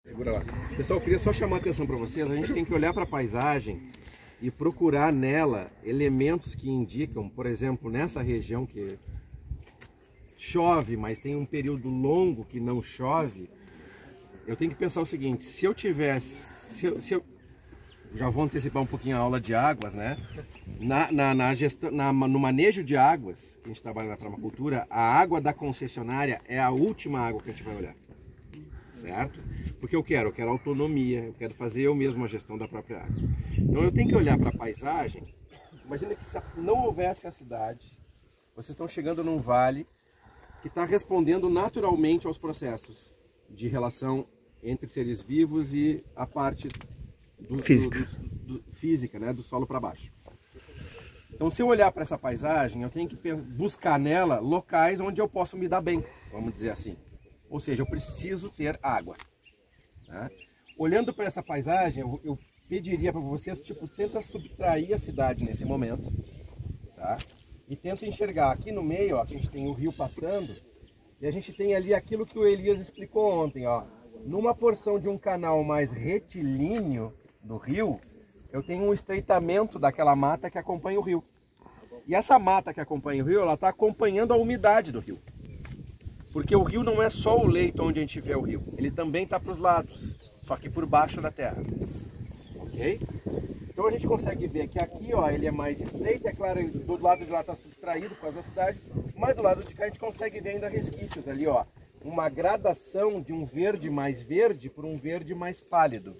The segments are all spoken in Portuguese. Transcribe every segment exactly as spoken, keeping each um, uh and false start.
Segura lá. Pessoal, eu queria só chamar a atenção para vocês, a gente tem que olhar para a paisagem e procurar nela elementos que indicam, por exemplo, nessa região que chove, mas tem um período longo que não chove, eu tenho que pensar o seguinte, se eu tivesse, se eu, se eu já vou antecipar um pouquinho a aula de águas, né? Na, na, na gestão, na, no manejo de águas, que a gente trabalha na permacultura, a água da concessionária é a última água que a gente vai olhar. Certo? Porque eu quero, eu quero autonomia, eu quero fazer eu mesmo a gestão da própria água. Então eu tenho que olhar para a paisagem. Imagina que se não houvesse a cidade, vocês estão chegando num vale que está respondendo naturalmente aos processos de relação entre seres vivos e a parte do, física, do, do, do, física, né, do solo para baixo. Então se eu olhar para essa paisagem, eu tenho que pensar, buscar nela locais onde eu posso me dar bem, vamos dizer assim. Ou seja, eu preciso ter água. Tá? Olhando para essa paisagem, eu, eu pediria para vocês, tipo, tenta subtrair a cidade nesse momento. Tá? E tenta enxergar aqui no meio, ó, a gente tem o rio passando, e a gente tem ali aquilo que o Elias explicou ontem. Ó. Numa porção de um canal mais retilíneo do rio, eu tenho um estreitamento daquela mata que acompanha o rio. E essa mata que acompanha o rio, ela está acompanhando a umidade do rio. Porque o rio não é só o leito onde a gente vê o rio, ele também está para os lados, só que por baixo da terra. Ok? Então a gente consegue ver que aqui, ó, ele é mais estreito, é claro, do lado de lá está subtraído por causa da cidade, mas do lado de cá a gente consegue ver ainda resquícios ali, ó. Uma gradação de um verde mais verde por um verde mais pálido.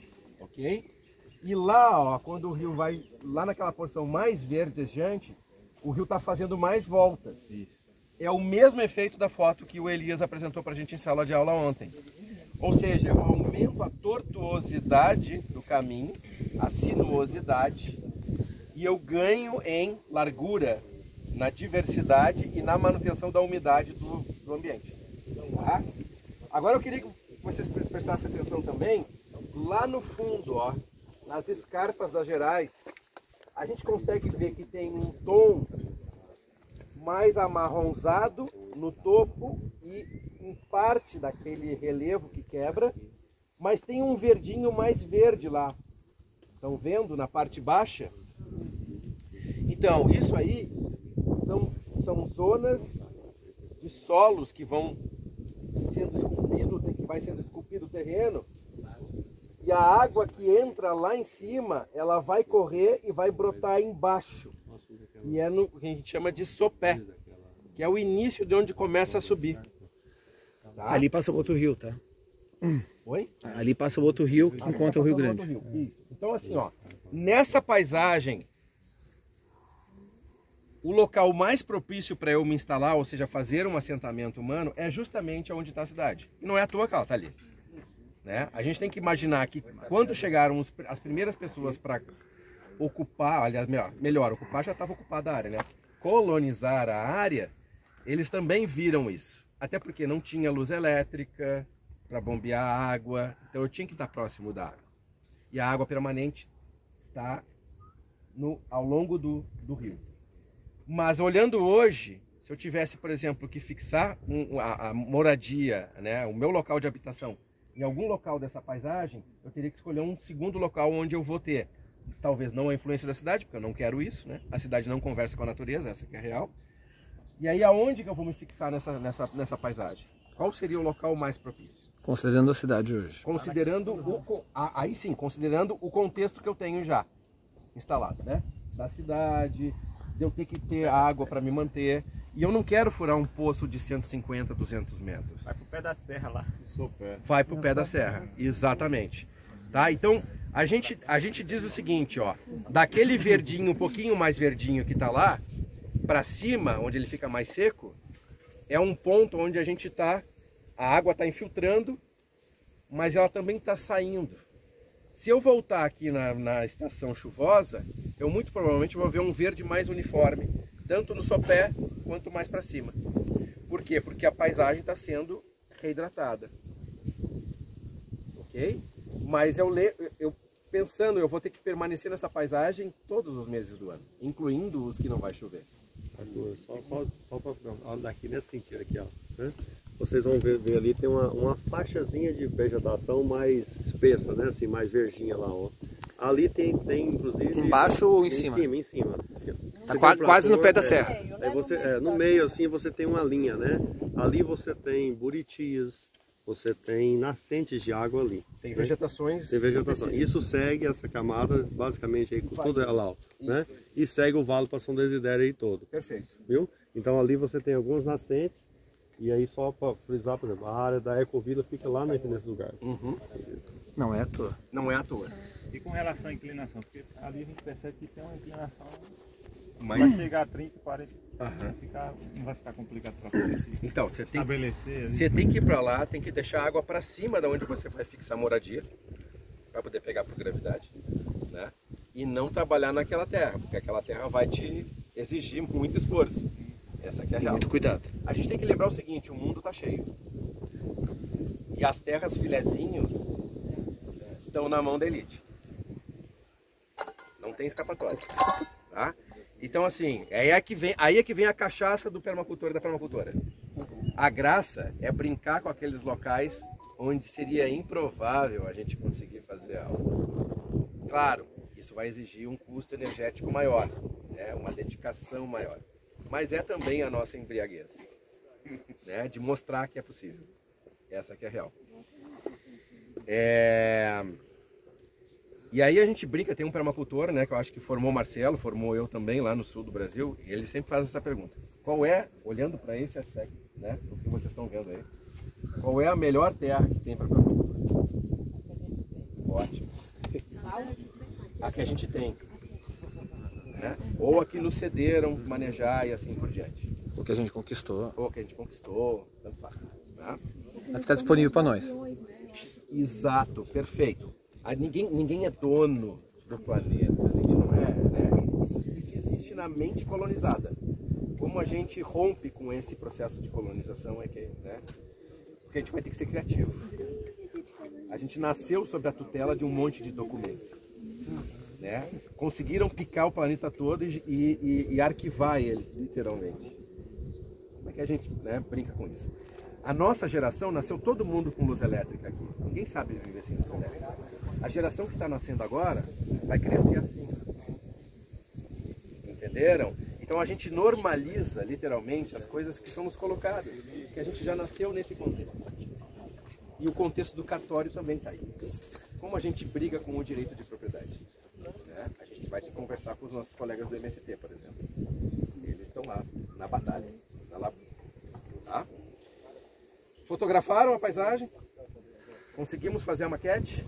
Ok? E lá, ó, quando o rio vai, lá naquela porção mais verdejante, o rio está fazendo mais voltas. Isso. É o mesmo efeito da foto que o Elias apresentou para a gente em sala de aula ontem. Ou seja, eu aumento a tortuosidade do caminho, a sinuosidade, e eu ganho em largura, na diversidade e na manutenção da umidade do, do ambiente. Tá? Agora eu queria que vocês prestassem atenção também, lá no fundo, ó, nas escarpas das Gerais, a gente consegue ver que tem um tom mais amarronzado no topo e em parte daquele relevo que quebra, mas tem um verdinho mais verde lá. Estão vendo na parte baixa? Então, isso aí são, são zonas de solos que vão sendo esculpido, que vai sendo esculpido o terreno, e a água que entra lá em cima, ela vai correr e vai brotar embaixo. E é no que a gente chama de sopé, que é o início de onde começa a subir. Tá? Ali passa o outro rio, tá? Oi? Ali passa o outro rio que Ali encontra tá o Rio passando Grande. outro rio. Isso. Então assim, ó, nessa paisagem, o local mais propício para eu me instalar, ou seja, fazer um assentamento humano, é justamente onde está a cidade. E não é à toa que ela está ali. Né? A gente tem que imaginar que quando chegaram os, as primeiras pessoas para ocupar, aliás, melhor, melhor, ocupar já estava ocupada a área, né? Colonizar a área, eles também viram isso. Até porque não tinha luz elétrica para bombear a água, então eu tinha que estar próximo da água. E a água permanente está ao longo do, do rio. Mas olhando hoje, se eu tivesse, por exemplo, que fixar um, a, a moradia, né, o meu local de habitação, em algum local dessa paisagem, eu teria que escolher um segundo local onde eu vou ter, talvez não a influência da cidade, porque eu não quero isso, né? A cidade não conversa com a natureza, essa que é a real. E aí aonde que eu vou me fixar nessa, nessa, nessa paisagem? Qual seria o local mais propício? Considerando a cidade hoje. Considerando o, aí sim, considerando o contexto que eu tenho já instalado, né? Da cidade, de eu ter que ter água para me manter. E eu não quero furar um poço de cento e cinquenta, duzentos metros. Vai pro pé da serra lá. Vai pro pé da serra, exatamente. Tá? Então, a gente, a gente diz o seguinte, ó, daquele verdinho, um pouquinho mais verdinho que tá lá, para cima, onde ele fica mais seco, é um ponto onde a gente tá, a água tá infiltrando, mas ela também tá saindo. Se eu voltar aqui na, na estação chuvosa, eu muito provavelmente vou ver um verde mais uniforme, tanto no sopé quanto mais para cima. Por quê? Porque a paisagem está sendo reidratada. Ok? Mas eu, eu pensando, eu vou ter que permanecer nessa paisagem todos os meses do ano, incluindo os que não vai chover. Só, só, só para andar aqui nesse sentido aqui, ó. vocês vão ver, ver ali, tem uma, uma faixazinha de vegetação mais espessa, né? Assim, mais verdinha lá, ó. Ali tem, tem inclusive... Embaixo ou em, em cima? Em cima, em cima. Tá quase, quase no pé da serra. É, aí você, é, no meio, assim, você tem uma linha, né? Ali você tem buritias, você tem nascentes de água ali. Tem vegetações Tem vegetação. específicas. Isso segue essa camada, basicamente, aí, tudo ela lá, ó, né? E segue o Vale para São Desidério aí todo. Perfeito. Viu? Então ali você tem algumas nascentes. E aí só para frisar, por exemplo, a área da Ecovila fica lá nesse lugar. Uhum. Não é à toa. Não é à toa. E com relação à inclinação, porque ali a gente percebe que tem uma inclinação, Mas... vai chegar a trinta, quarenta, Aham. vai ficar, não vai ficar complicado para você se Então, você tem, estabelecer. ali. você tem que ir para lá, tem que deixar a água para cima da onde você vai fixar a moradia, para poder pegar por gravidade, né? E não trabalhar naquela terra, porque aquela terra vai te exigir muito esforço. Essa aqui é a real. Muito cuidado. A gente tem que lembrar o seguinte, o mundo está cheio. E as terras filezinho estão na mão da elite. Não tem escapatória, tá? Então assim, aí é que vem, aí é que vem a cachaça do permacultor e da permacultora. A graça é brincar com aqueles locais onde seria improvável a gente conseguir fazer algo. Claro, isso vai exigir um custo energético maior, né? Uma dedicação maior. Mas é também a nossa embriaguez, né? De mostrar que é possível. Essa que é a real. É... E aí a gente brinca, tem um permacultor, né, que eu acho que formou o Marcelo, formou eu também lá no sul do Brasil, e ele sempre faz essa pergunta. Qual é, olhando para esse aspecto, né, do que vocês estão vendo aí, qual é a melhor terra que tem para permacultura? Ótimo. A que a gente tem. Né? Ou a que nos cederam manejar e assim por diante. O que a gente conquistou. Ou a que a gente conquistou, tanto faz. Tá? Está disponível para nós. Exato, perfeito. A, ninguém, ninguém é dono do planeta, a gente não é, né? Isso, isso existe na mente colonizada. Como a gente rompe com esse processo de colonização é que, né? Porque a gente vai ter que ser criativo. A gente nasceu sob a tutela de um monte de documentos, né? Conseguiram picar o planeta todo e, e, e arquivar ele, literalmente. Como é que a gente, né, brinca com isso? A nossa geração nasceu todo mundo com luz elétrica aqui. Ninguém sabe viver sem luz elétrica. A geração que está nascendo agora vai crescer assim. Entenderam? Então a gente normaliza, literalmente, as coisas que somos colocadas. Que a gente já nasceu nesse contexto. E o contexto do cartório também está aí. Como a gente briga com o direito de propriedade? Né? A gente vai ter que conversar com os nossos colegas do M S T, por exemplo. Eles estão lá, na batalha, na labuta. Tá? Fotografaram a paisagem? Conseguimos fazer a maquete?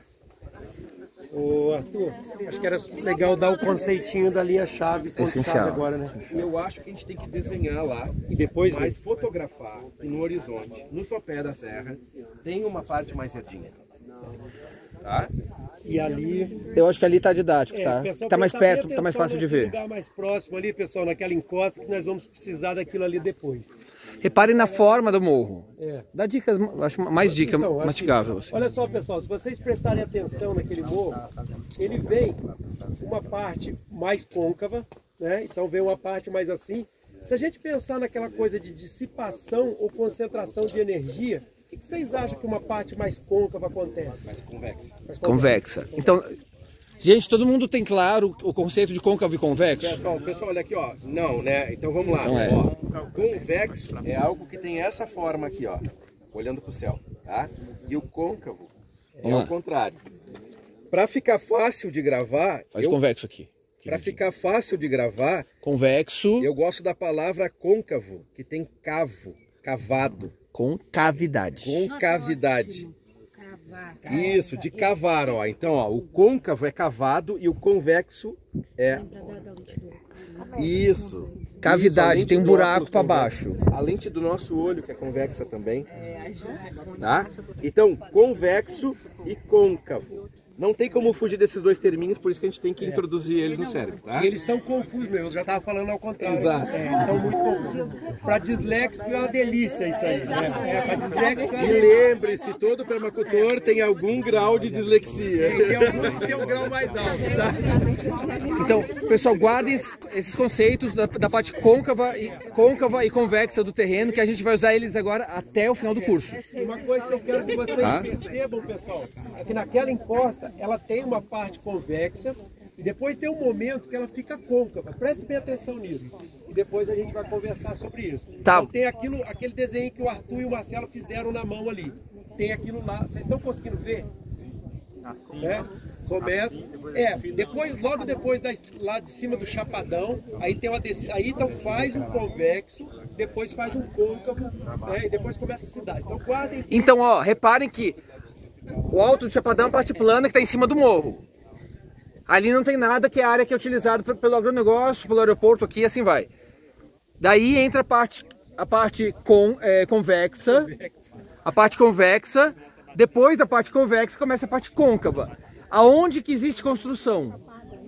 Ô Arthur, acho que era legal dar o conceitinho da linha-chave, Essencial. agora, né? E eu acho que a gente tem que desenhar lá, E depois, mas fotografar que no horizonte, no sopé da serra, tem uma parte mais verdinha. Tá? e ali... Eu acho que ali tá didático, É, tá? pessoal, Tá mais prestar bem perto, tá mais atenção fácil de nesse ver. lugar mais próximo ali, pessoal, naquela encosta, que nós vamos precisar daquilo ali depois. Repare na forma do morro. É. Dá dicas, acho mais dica Então, assim, mastigável. Assim. Olha só, pessoal, se vocês prestarem atenção naquele morro, ele vem uma parte mais côncava, né? Então vem uma parte mais assim. Se a gente pensar naquela coisa de dissipação ou concentração de energia, o que, que vocês acham que uma parte mais côncava acontece? Mais convexa. Mais Convexa. Então, gente, todo mundo tem claro o conceito de côncavo e convexo? Pessoal, pessoal, olha aqui, ó. Não, né? Então vamos lá. Então é. Ó, convexo é algo que tem essa forma aqui, ó. Olhando para o céu, tá? E o côncavo é Vamos ao lá. contrário. Para ficar fácil de gravar, Faz eu, convexo aqui. para ficar fácil de gravar, Convexo eu gosto da palavra côncavo, que tem cavo, cavado, com cavidade. concavidade. Isso, de cavar, ó. Então, ó, o côncavo é cavado e o convexo é... Isso. Cavidade, Isso, a lente tem um do buraco óculos para convexa. baixo. A lente do nosso olho, que é convexa também. Tá? Então, convexo e côncavo. Não tem como fugir desses dois terminhos, por isso que a gente tem que é. introduzir eles no cérebro, tá? E eles são confusos mesmo, eu já estava falando ao contrário. Exato. É, eles são muito confusos. Para disléxico é uma delícia isso aí. Né? É, para disléxico é uma E lembre-se, todo permacultor tem algum grau de dislexia. Tem, tem alguns que tem um grau mais alto, tá? Então, pessoal, guardem esses conceitos da, da parte côncava e, côncava e convexa do terreno, que a gente vai usar eles agora até o final do curso. Uma coisa que eu quero que vocês tá? percebam, pessoal, é que naquela encosta, ela tem uma parte convexa e depois tem um momento que ela fica côncava. Preste bem atenção nisso. E depois a gente vai conversar sobre isso. Tá. Então tem aquilo, aquele desenho que o Arthur e o Marcelo fizeram na mão ali. Tem aquilo lá. Vocês estão conseguindo ver? Assim, é, começa, é, depois, logo depois da, lá de cima do chapadão, aí tem uma descida, aí então faz um convexo, depois faz um côncavo, né, e depois começa a cidade. Então guardem. Então, ó, reparem que o alto do chapadão é a parte plana que está em cima do morro. Ali não tem nada, que é a área que é utilizada pelo agronegócio, pelo aeroporto aqui, assim vai. Daí entra a parte, a parte com, é, convexa, a parte convexa. Depois da parte convexa começa a parte côncava. Aonde que existe construção?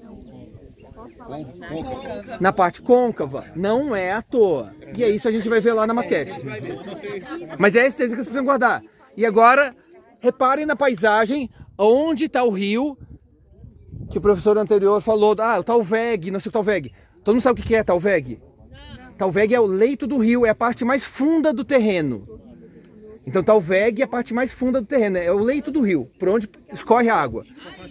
Na parte côncava. Não é à toa. E é isso que a gente vai ver lá na maquete. Mas é esse desenho que vocês precisam guardar. E agora, reparem na paisagem, onde está o rio, que o professor anterior falou, ah, o Talveg, não sei o Talveg. Todo mundo sabe o que é Talveg? Talveg é o leito do rio, é a parte mais funda do terreno. Então Talveg é a parte mais funda do terreno, é o leito do rio, por onde escorre a água.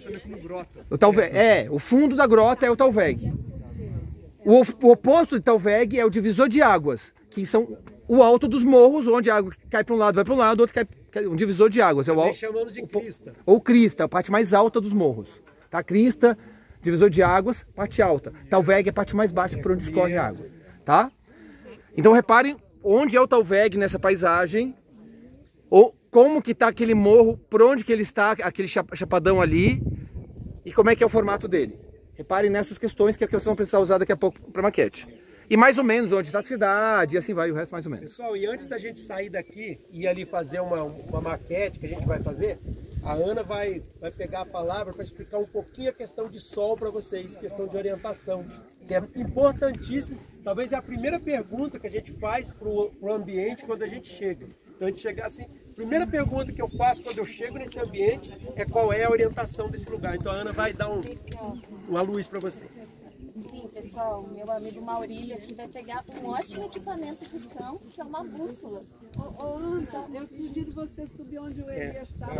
O Talveg, é, o fundo da grota é o Talveg. O, o oposto de Talveg é o divisor de águas, que são o alto dos morros, onde a água cai para um lado, vai para um lado, o outro cai, cai, um divisor de águas. É o alto, chamamos de crista. Ou crista, a parte mais alta dos morros. Tá? Crista, divisor de águas, parte alta. Talveg é a parte mais baixa, por onde escorre a água. Tá? Então reparem onde é o Talveg nessa paisagem. Ou como que está aquele morro, por onde que ele está, aquele chapadão ali, e como é que é o formato dele. Reparem nessas questões que, é que vocês vão precisar usar daqui a pouco para maquete. E mais ou menos onde está a cidade, e assim vai, o resto mais ou menos. Pessoal, e antes da gente sair daqui e ir ali fazer uma, uma maquete que a gente vai fazer, a Ana vai, vai pegar a palavra para explicar um pouquinho a questão de sol para vocês, questão de orientação, que é importantíssimo. Talvez é a primeira pergunta que a gente faz para o ambiente quando a gente chega. Então a gente chegar assim, a primeira pergunta que eu faço quando eu chego nesse ambiente é qual é a orientação desse lugar. Então a Ana vai dar um, uma luz para vocês. Sim, pessoal, meu amigo Maurílio aqui vai pegar um ótimo equipamento de campo, que é uma bússola. Ô, ô Ana, eu sugiro você subir onde o Elias está.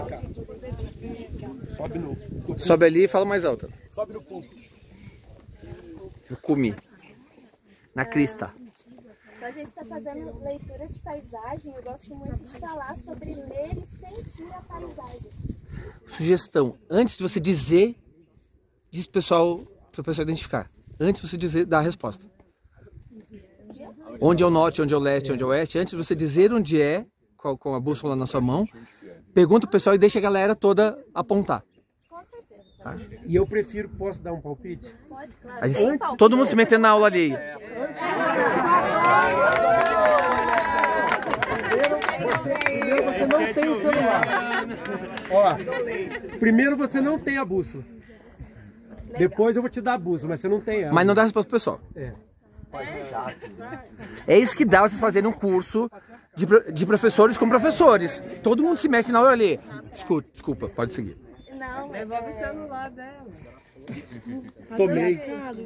É, sobe no... Sobe ali e fala mais alto. Sobe no ponto. No cume. Na crista. Então a gente está fazendo leitura de paisagem. Eu gosto muito de falar sobre ler e sentir a paisagem. Sugestão, antes de você dizer, diz pro pessoal, para o pessoal identificar. Antes de você dizer, dar a resposta. Onde é o norte, onde é o leste, onde é o oeste. Antes de você dizer onde é, com com a bússola na sua mão, pergunta pro pessoal e deixa a galera toda apontar. Com certeza. Tá? E eu prefiro, posso dar um palpite? Pode, claro. A gente, todo mundo se metendo na aula ali. Primeiro você não tem o celular. Ó, primeiro você não tem a bússola. Legal. Depois eu vou te dar a bússola, mas você não tem ela. Mas não dá a resposta pro pessoal. É. É isso que dá vocês fazerem um curso de, de professores com professores. Todo mundo se mete na aula ali. Desculpa, desculpa, pode seguir. Não, devolve é... o celular dela. Tomei.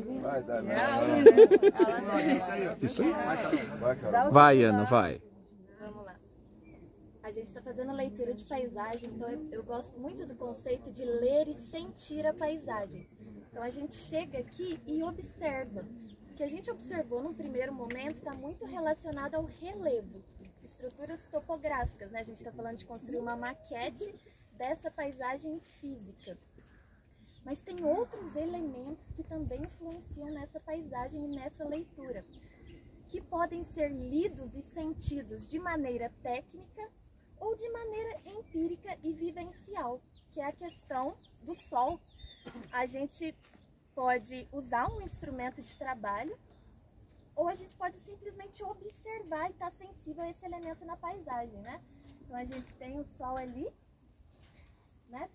Isso aí. Vai, Ana, vai. Vamos lá. A gente está fazendo leitura de paisagem, então eu, eu gosto muito do conceito de ler e sentir a paisagem. Então a gente chega aqui e observa. O que a gente observou no primeiro momento está muito relacionado ao relevo, estruturas topográficas, né? A gente está falando de construir uma maquete dessa paisagem física. Mas tem outros elementos que também influenciam nessa paisagem e nessa leitura, que podem ser lidos e sentidos de maneira técnica ou de maneira empírica e vivencial, que é a questão do sol. A gente pode usar um instrumento de trabalho ou a gente pode simplesmente observar e estar sensível a esse elemento na paisagem, né? Então a gente tem o sol ali, né?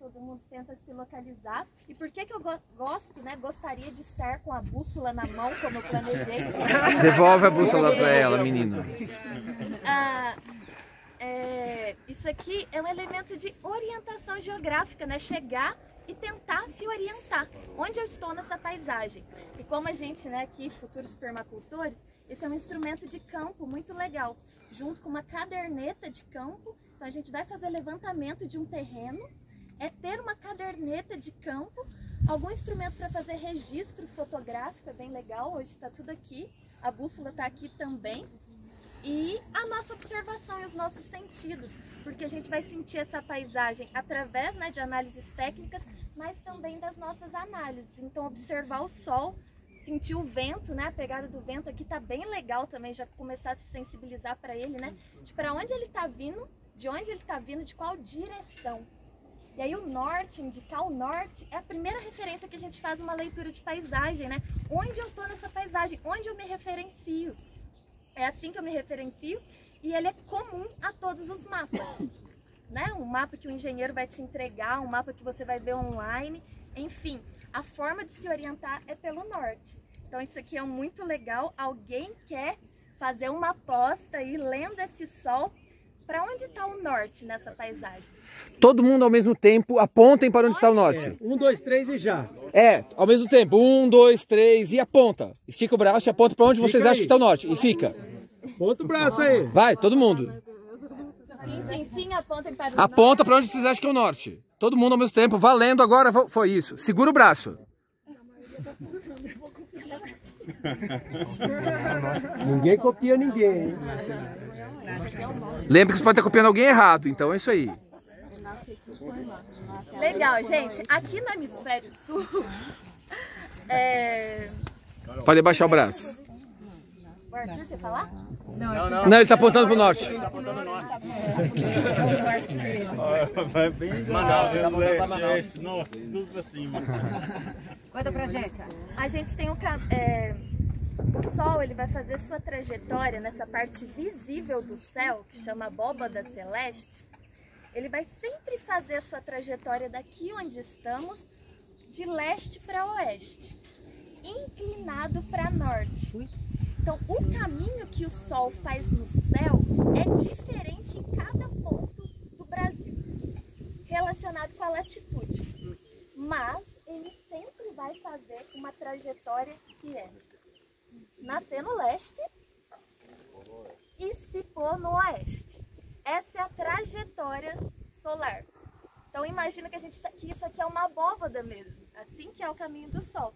todo mundo tenta se localizar. E por que que eu go gosto, né? Gostaria de estar com a bússola na mão, como eu planejei. Devolve a bússola para ela, menina. Ah, é, isso aqui é um elemento de orientação geográfica, né? Chegar e tentar se orientar. Onde eu estou nessa paisagem? E como a gente, né, aqui, futuros permacultores, esse é um instrumento de campo muito legal. Junto com uma caderneta de campo, então a gente vai fazer levantamento de um terreno, é ter uma caderneta de campo, algum instrumento para fazer registro fotográfico, é bem legal, hoje está tudo aqui, a bússola está aqui também, e a nossa observação e os nossos sentidos, porque a gente vai sentir essa paisagem através, né, de análises técnicas, mas também das nossas análises, então observar o sol, sentir o vento, né? A pegada do vento aqui tá bem legal também, já começar a se sensibilizar para ele, né? De para onde ele tá vindo, de onde ele tá vindo, de qual direção. E aí o norte, indicar o norte, é a primeira referência que a gente faz uma leitura de paisagem, né? Onde eu tô nessa paisagem, onde eu me referencio. É assim que eu me referencio e ele é comum a todos os mapas, né? Um mapa que o engenheiro vai te entregar, um mapa que você vai ver online, enfim. A forma de se orientar é pelo norte. Então isso aqui é muito legal. Alguém quer fazer uma aposta aí, lendo esse sol, para onde está o norte nessa paisagem? Todo mundo ao mesmo tempo, apontem para onde está o norte. É, um, dois, três e já. É, ao mesmo tempo. Um, dois, três e aponta. Estica o braço e aponta para onde Fica vocês aí. acham que está o norte. E fica. Ponta o braço aí. Vai, todo mundo. Sim, sim, sim, apontem para o Aponta norte. para onde vocês acham que é o norte. Todo mundo ao mesmo tempo, valendo agora, foi isso. Segura o braço. Ninguém copia ninguém, hein? Lembra que você pode estar copiando alguém errado, então é isso aí. Legal, gente. Aqui no hemisfério sul, é... Pode abaixar o braço. o Arthur quer falar? Não, ele está apontando para o norte. Vai bem Manaus, leste, norte, tudo pra cima. Conta pra gente. A gente tem um ca- é, o Sol, ele vai fazer sua trajetória nessa parte visível do céu, que chama abóbada celeste. Ele vai sempre fazer a sua trajetória daqui onde estamos, de leste para oeste, inclinado para norte. Então, o caminho que o Sol faz no céu é diferente em cada ponto do Brasil, relacionado com a latitude. Mas ele sempre vai fazer uma trajetória que é nascer no leste e se pôr no oeste. Essa é a trajetória solar. Então imagina que, a gente tá, que isso aqui é uma abóbada mesmo, assim que é o caminho do Sol.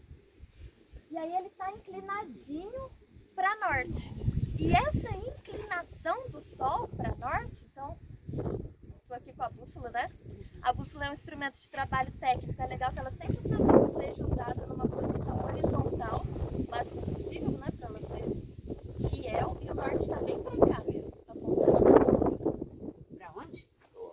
E aí ele está inclinadinho para norte. E essa inclinação do Sol para norte, então, estou aqui com a bússola, né? A bússola é um instrumento de trabalho técnico, é legal que ela sempre seja usada numa posição horizontal, o máximo possível, né? Para ela ser fiel. E o norte está bem para cá mesmo, apontando na bússola. Pra onde?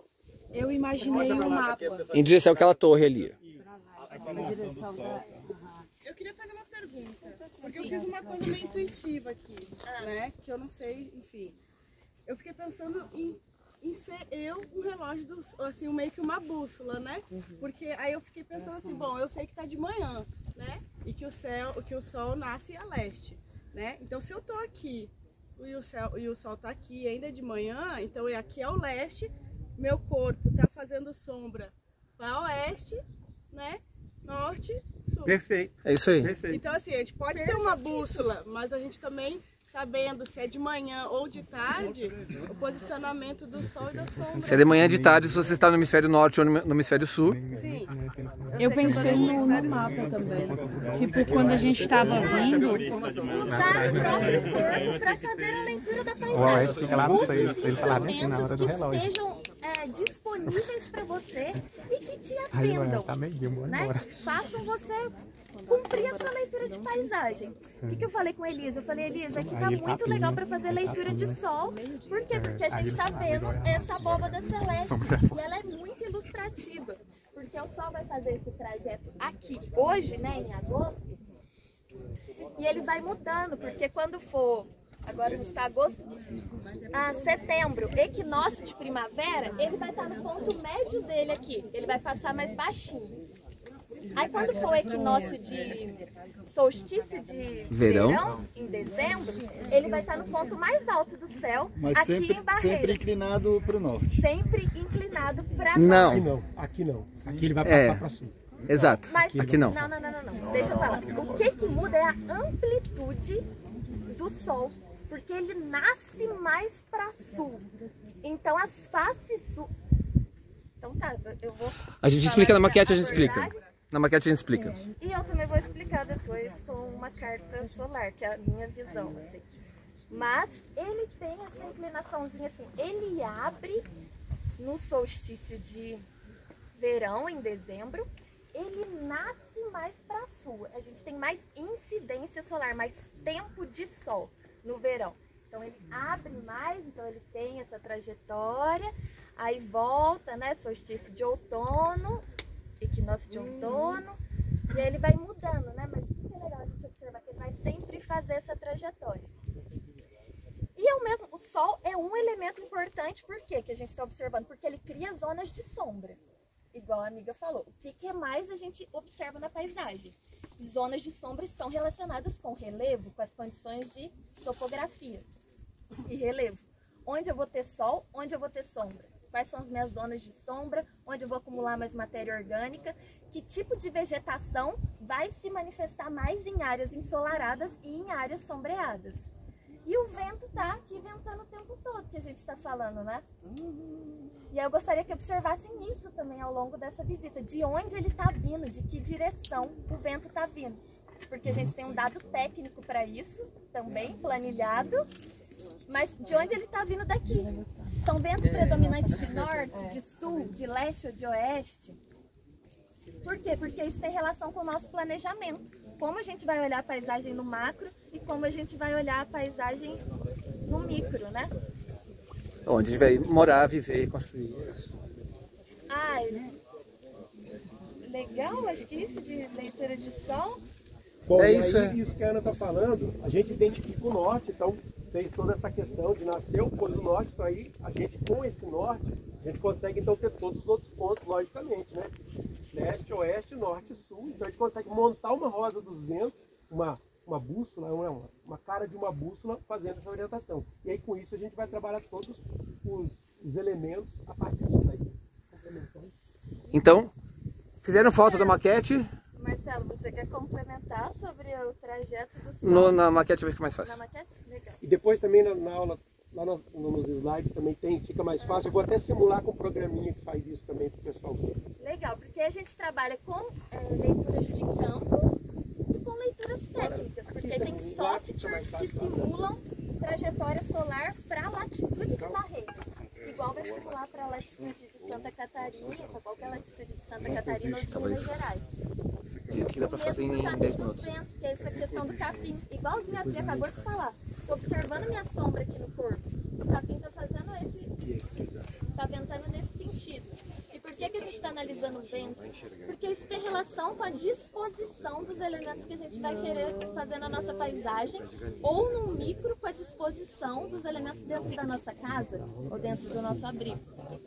Eu imaginei um mapa. Em direção àquela torre ali. Na direção da... Eu queria fazer uma pergunta, porque eu fiz uma coisa meio intuitiva aqui, né? Que eu não sei, enfim. Eu fiquei pensando em, em ser eu um relógio, do, assim, meio que uma bússola, né? Porque aí eu fiquei pensando assim, bom, eu sei que tá de manhã, né? E que o céu, que o sol nasce a leste, né? Então se eu tô aqui e o, céu, e o sol tá aqui ainda é de manhã, então aqui é o leste, meu corpo tá fazendo sombra para oeste, né? Norte, sul. Perfeito. É isso aí. Perfeito. Então assim, a gente pode ter uma bússola, mas a gente também, sabendo se é de manhã ou de tarde, o posicionamento do sol e da sombra. Se é de manhã ou de tarde, se você está no hemisfério norte ou no hemisfério sul. Sim. Eu pensei no, no mapa também. Tipo, quando a gente estava vindo, Usar o próprio corpo para fazer a leitura da paisagem. O oeste fica lá no Use seio, os ele falava assim na hora do instrumentos relógio. que estejam é, disponíveis para você e que te Aí, mano, atendam, tá meio-dia, vamos né? embora. Que façam você cumprir a sua leitura de paisagem. O que, que eu falei com a Elisa? Eu falei, Elisa, aqui tá Aí ele muito tá legal tudo, para fazer ele tá leitura tudo, de né? sol. Por quê? Porque a É, aí gente ele tá fala, vendo agora essa abóbada celeste e ela é muito ilustrativa. Porque o sol vai fazer esse trajeto aqui hoje, né, em agosto, e ele vai mudando, porque quando for, agora a gente está em agosto, a setembro, equinócio de primavera, ele vai estar no ponto médio dele aqui. Ele vai passar mais baixinho. Aí quando for o equinócio de solstício de verão, verão em dezembro, ele vai estar no ponto mais alto do céu, mas aqui sempre, em Barreiras. sempre inclinado para o norte. Sempre inclinado para não. Aqui não, aqui não. Aqui ele vai É. passar para sul. Exato. Mas, aqui não. Não, não, não, não, não. Deixa eu falar. O que que muda é a amplitude do Sol, porque ele nasce mais para sul. Então as faces sul. Então tá, eu vou. A gente explica na maquete, a gente explica. Na maquete a gente explica. E eu também vou explicar depois com uma carta solar, que é a minha visão, assim. Mas ele tem essa inclinaçãozinha assim, ele abre no solstício de verão, em dezembro, ele nasce mais para sul. A gente tem mais incidência solar, mais tempo de sol no verão. Então ele abre mais, então ele tem essa trajetória, aí volta, né, solstício de outono, equinócio de outono, e aí ele vai mudando, né? Mas o que é legal a gente observar que ele vai sempre fazer essa trajetória. E é o mesmo, o Sol é um elemento importante, por quê que a gente está observando? Porque ele cria zonas de sombra, igual a amiga falou. O que, que mais a gente observa na paisagem? Zonas de sombra estão relacionadas com relevo, com as condições de topografia e relevo. Onde eu vou ter sol, onde eu vou ter sombra. Quais são as minhas zonas de sombra, onde eu vou acumular mais matéria orgânica, que tipo de vegetação vai se manifestar mais em áreas ensolaradas e em áreas sombreadas. E o vento tá aqui ventando o tempo todo que a gente está falando, né? E aí eu gostaria que observassem isso também ao longo dessa visita, de onde ele está vindo, de que direção o vento está vindo. Porque a gente tem um dado técnico para isso, também planilhado, mas de onde ele está vindo daqui. São ventos predominantes de norte, de sul, de leste ou de oeste. Por quê? Porque isso tem relação com o nosso planejamento. Como a gente vai olhar a paisagem no macro e como a gente vai olhar a paisagem no micro, né? Onde a gente vai morar, viver e construir isso. Ah, legal, acho que isso de leitura de sol. Bom, é e isso, aí, é. isso que a Ana está falando, a gente identifica o norte, então fez toda essa questão de nascer o polo do norte, então aí a gente com esse norte, a gente consegue então ter todos os outros pontos, logicamente, né? Leste, oeste, norte e sul, então a gente consegue montar uma roda dos ventos, uma, uma bússola, uma, uma cara de uma bússola fazendo essa orientação. E aí com isso a gente vai trabalhar todos os, os elementos a partir disso daí. Então, fizeram foto da maquete? Marcelo, você quer complementar sobre o trajeto do sol? No, na maquete vai ficar mais fácil. Na maquete? Legal. E depois também na, na aula, lá no, nos slides também tem, fica mais fácil. Eu vou até simular com um programinha que faz isso também para o pessoal ver. Legal, porque a gente trabalha com é, leituras de campo e com leituras técnicas, porque tem softwares que simulam trajetória solar para a latitude de Barreiras. Igual vai simular para a latitude de Santa Catarina, para qualquer latitude de Santa Catarina ou de Minas Gerais. Que dá para fazer em dez minutos. Ventos, que é essa questão do capim. Igualzinho a Bia acabou de falar. Estou observando minha sombra aqui no corpo. O capim está fazendo esse... está ventando nesse sentido. E por que, que a gente está analisando o vento? Porque isso tem relação com a disposição dos elementos que a gente vai querer fazer na nossa paisagem, ou no micro com a disposição dos elementos dentro da nossa casa, ou dentro do nosso abrigo.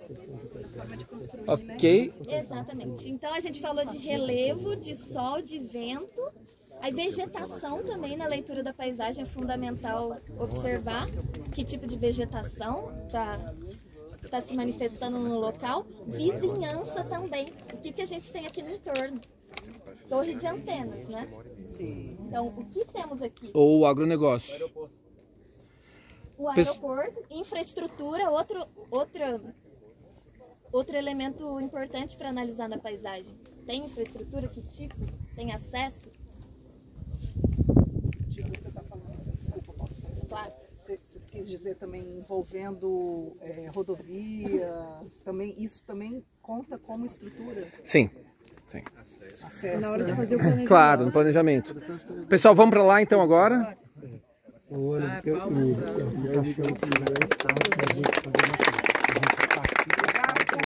Ok. Exatamente. Então a gente falou de relevo, de sol, de vento. A vegetação também na leitura da paisagem é fundamental observar que tipo de vegetação está tá se manifestando no local. Vizinhança também. O que, que a gente tem aqui no entorno? Torre de antenas, né? Então, o que temos aqui? Ou o agronegócio. O aeroporto, infraestrutura, outro, outra, outro elemento importante para analisar na paisagem. Tem infraestrutura? Que tipo? Tem acesso? Tipo, você está falando assim, desculpa, posso falar? Claro. Você, você quis dizer também envolvendo é, rodovias, também, isso também conta como estrutura? Sim. Sim. Acesso. Na hora de fazer o planejamento. Claro, no planejamento. Pessoal, vamos para lá então agora. O ano que eu...